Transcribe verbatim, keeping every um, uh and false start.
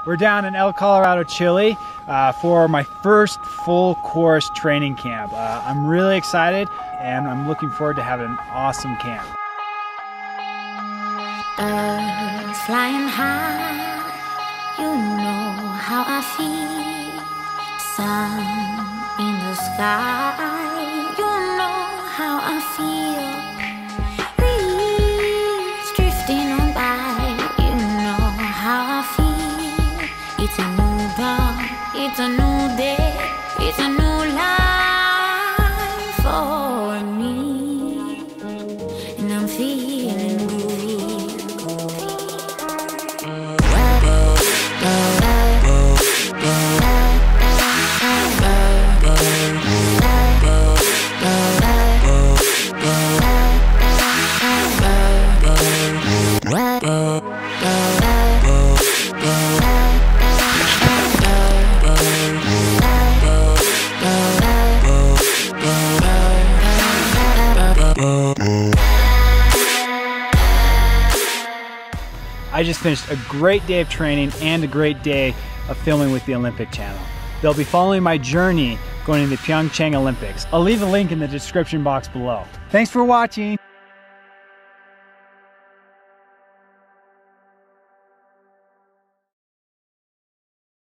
We're down in El Colorado, Chile uh, for my first full course training camp. Uh, I'm really excited and I'm looking forward to having an awesome camp. Birds flying high, you know how I feel. Sun in the sky, you know how I feel. Breeze drifting on by, you know how I feel. It's a new dawn, it's a new day, it's a new life for me, and I'm feeling good. I just finished a great day of training and a great day of filming with the Olympic channel. They'll be following my journey going to the Pyeongchang Olympics. I'll leave a link in the description box below. Thanks for watching.